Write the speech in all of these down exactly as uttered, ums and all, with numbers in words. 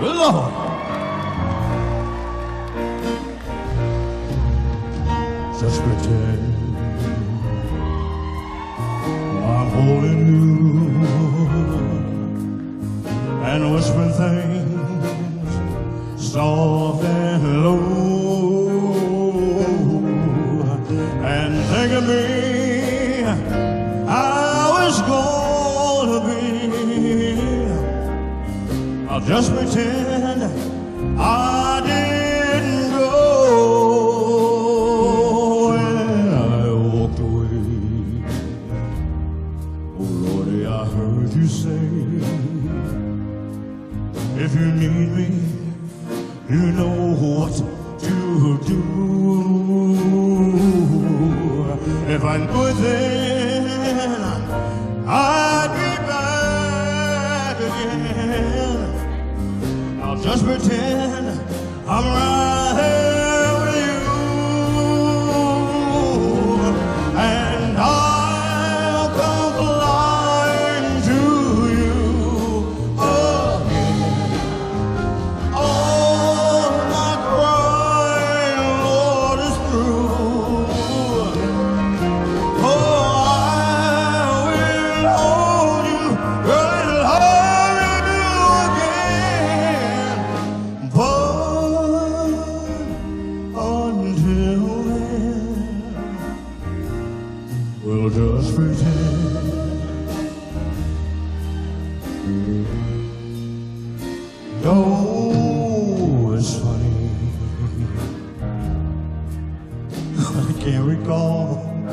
Lord. Just pretend I'm holding you and whispering things soft and low, and think of me how it's gonna be. I'll just pretend I didn't go. You say, if you need me, you know what to do. If I knew it then, I'd be back again. I'll just pretend I'm right here with you, and I'll come flying to you again. All my crying, Lord, is through. Oh, I will hold you, girl, and love you again. But until then, we'll just pretend. Oh, it's funny, I can't recall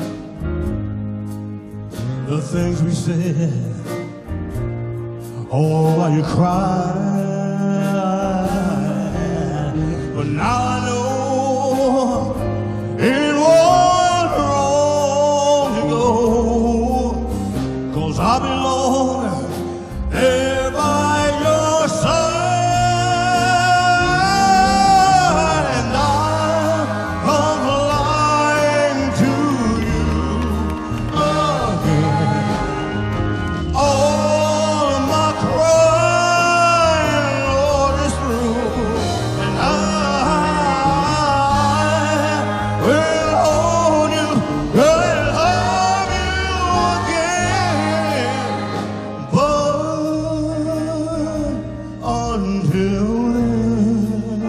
the things we said. Oh, why you cried, but now I know it was wrong to go, 'cause I belong there by your side, and I'll come flying to you again. All of my crying, Lord, is through, and I will hold you, girl, and love you again. But until then,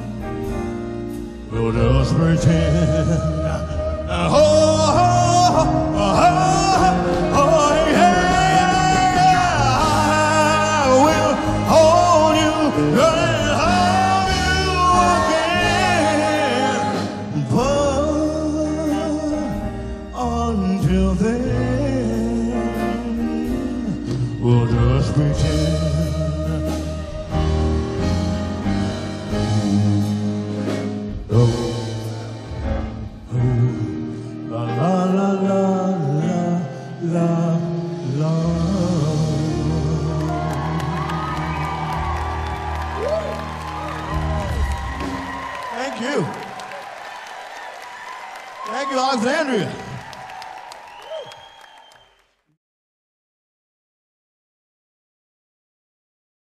we'll just pretend. Oh, oh, oh, oh, yeah, I will hold you, girl, and love you again. But until then, we'll just pretend. Oh, oh, la la la la la la la. Thank you. Thank you, Alexandria.